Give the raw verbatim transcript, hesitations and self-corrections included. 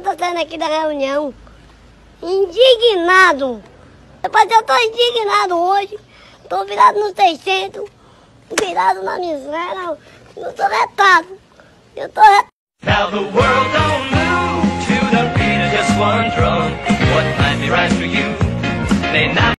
tô saindo aqui da reunião indignado. Rapaz, eu tô indignado hoje. Tô virado no seiscentos, virado na miséria. Eu tô retado. Eu tô retado.